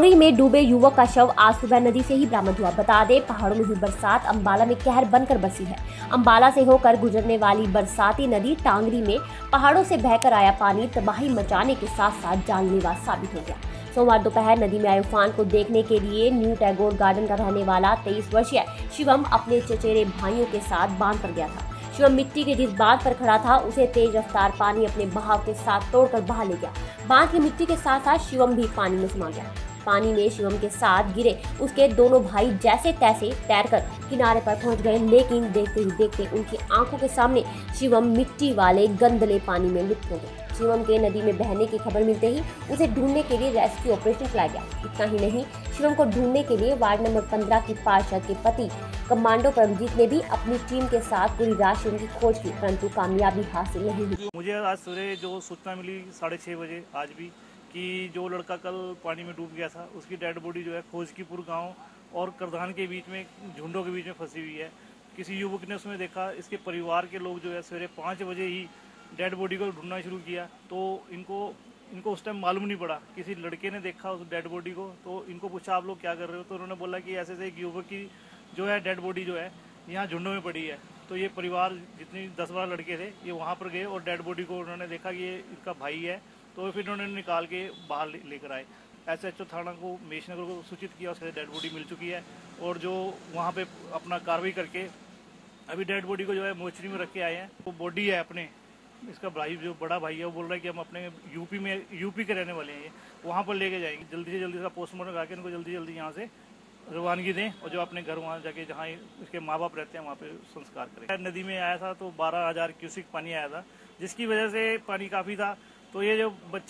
टांगरी में डूबे युवक का शव आज सुबह नदी से ही बरामद हुआ। बता दें, पहाड़ों में हुई बरसात अंबाला में कहर बनकर बरसी है। अंबाला से होकर गुजरने वाली बरसाती नदी टांगरी में पहाड़ों से बहकर आया पानी तबाही मचाने के साथ साथ जानलेवा साबित हो गया। सोमवार दोपहर नदी में आए उफान को देखने के लिए न्यू टैगोर गार्डन का रहने वाला 23 वर्षीय शिवम अपने चचेरे भाइयों के साथ बांध पर गया था। शिवम मिट्टी के जिस बांध पर खड़ा था उसे तेज रफ्तार पानी अपने बहाव के साथ तोड़कर बहा ले गया। बांध की मिट्टी के साथ साथ शिवम भी पानी में समा गया। पानी में शिवम के साथ गिरे उसके दोनों भाई जैसे तैसे तैरकर किनारे पर पहुंच गए, लेकिन देखते ही देखते उनकी आंखों के सामने शिवम मिट्टी वाले गंदले पानी में लुप्त हो गए। शिवम के नदी में बहने की खबर मिलते ही उसे ढूंढने के लिए रेस्क्यू ऑपरेशन चलाया गया। इतना ही नहीं, शिवम को ढूंढने के लिए वार्ड नंबर 15 की पार्षद के पति कमांडो परमजीत ने भी अपनी टीम के साथ पूरी रात शिवम की खोज की, परंतु कामयाबी हासिल नहीं हुई। मुझे आज सवेरे जो सूचना मिली 6:30 बजे आज भी कि जो लड़का कल पानी में डूब गया था उसकी डेड बॉडी जो है खोजकीपुर गांव और करधान के बीच में झुंडों के बीच में फंसी हुई है। किसी युवक ने उसमें देखा। इसके परिवार के लोग जो है सवेरे 5 बजे ही डेड बॉडी को ढूंढना शुरू किया, तो इनको उस टाइम मालूम नहीं पड़ा। किसी लड़के ने देखा उस डेड बॉडी को, तो इनको पूछा आप लोग क्या कर रहे हो, तो उन्होंने बोला कि ऐसे एक युवक की जो है डेड बॉडी जो है यहाँ झुंडों में पड़ी है। तो ये परिवार जितने 10-12 लड़के थे ये वहाँ पर गए और डेड बॉडी को उन्होंने देखा कि ये इसका भाई है, तो फिर उन्होंने निकाल के बाहर लेकर आए। SHO थाना को मेशनगर को सूचित किया, उसके डेड बॉडी मिल चुकी है और जो वहाँ पे अपना कार्रवाई करके अभी डेड बॉडी को जो है मोर्चरी में रख के आए हैं। वो बॉडी है अपने इसका भाई जो बड़ा भाई है वो बोल रहा है कि हम अपने यूपी के रहने वाले हैं, ये वहाँ पर लेके जाएंगे। जल्दी से जल्दी इसका पोस्टमार्टम करा के इनको जल्दी जल्दी यहाँ से रवानगी दें और जो अपने घर वहाँ जाके जहाँ इसके माँ बाप रहते हैं वहाँ पे संस्कार करें। नदी में आया था तो 12,000 क्यूसिक पानी आया था, जिसकी वजह से पानी काफ़ी था। तो ये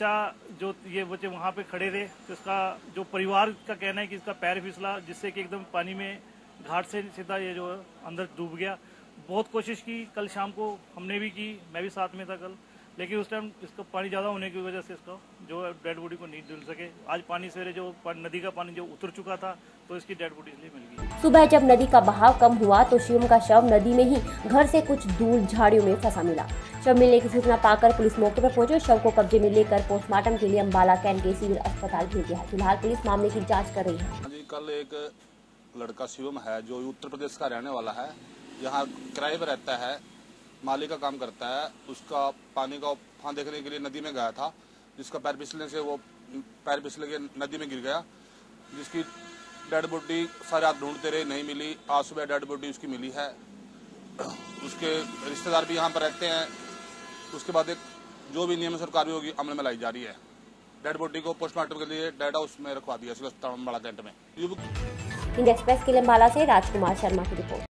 बच्चे वहाँ पे खड़े थे, तो इसका जो परिवार का कहना है कि इसका पैर फिसला, जिससे कि एकदम पानी में घाट से सीधा ये जो अंदर डूब गया। बहुत कोशिश की, कल शाम को हमने भी की, मैं भी साथ में था कल, लेकिन उस टाइम इसका पानी ज़्यादा होने की वजह से इसका जो डेड बॉडी को नहीं ढूंढ सके। आज पानी सवेरे जो नदी का पानी जो उतर चुका था तो इसकी डेड बॉडी इसलिए मिल गई। सुबह जब नदी का बहाव कम हुआ तो शिवम का शव नदी में ही घर से कुछ दूर झाड़ियों में फंसा मिला। शव मिलने की सूचना पाकर पुलिस मौके पर पहुंची और शव को कब्जे में लेकर पोस्टमार्टम के लिए अंबाला कैंट के सिविल अस्पताल भेज दिया है। फिलहाल पुलिस मामले की जाँच कर रही है। कल एक लड़का शिवम है जो उत्तर प्रदेश का रहने वाला है, यहाँ किराए पर रहता है, माली का काम करता है। उसका पानी का उफान देखने के लिए नदी में गया था, जिसका पैर फिसलने से वो पैर फिसल के नदी में गिर गया, जिसकी डेड बॉडी सारे रात ढूंढते रहे, नहीं मिली। आज सुबह डेड बॉडी उसकी मिली है। उसके रिश्तेदार भी यहाँ पर रहते हैं। उसके बाद एक जो भी नियम सरकारी होगी अमल में लाई जा रही है। डेड बॉडी को पोस्टमार्टम के लिए डेड हाउस में रखवा दिया सिविल अस्पताल अंबाला कैंट में। इंडिया एक्सप्रेस के लिए अंबाला से राजकुमार शर्मा की रिपोर्ट।